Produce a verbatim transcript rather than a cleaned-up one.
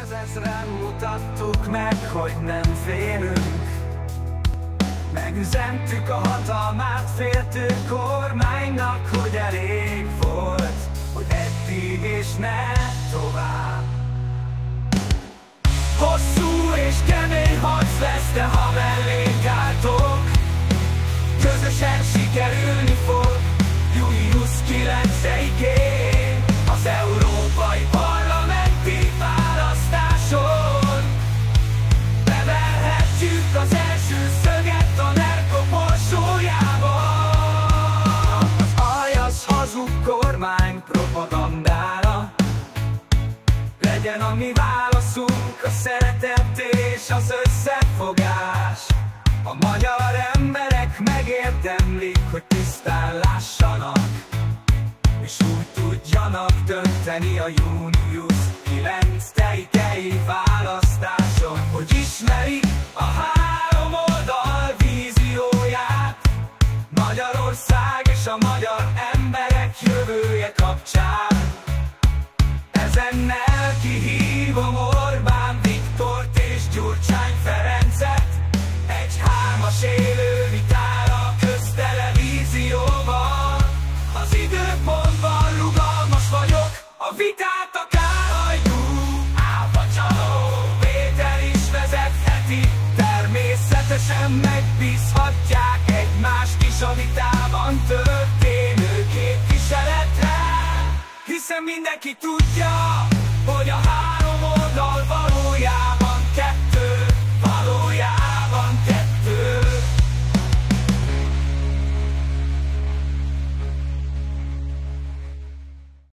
százezren mutattuk meg, hogy nem félünk. Megüzentük a hatalmát féltő kormánynak, hogy elég volt, hogy eddig és ne tovább. Hosszú és kemény harc lesz, de ha mellénk álltok, közösen sikerülni fog. Június kilencedikén az európai parlamenti választáson beverhetjük az első szöget a nerkok morsójába. Az aljas hazug kormány propagandára legyen a mi válaszunk, a szeretet és az összefogás. A magyar emberek megérdemlik, hogy tisztán lássanak, és úgy tudjanak dönteni a június kilencedikei választáson, hogy ismerik a három oldal vízióját Magyarország és a magyar emberek jövője kapcsán. Ezennel kihívom Orbán Viktort és Gyurcsány Ferencet egy hármas élő vitára köztelevízióban. Az időpontban rugalmas vagyok, a vitát akár hagyjuk. Álva csaló Péter is vezetheti, természetesen megbízhatják egymást is a vitában történő képviseletre, hiszen mindenki tudja, hogy a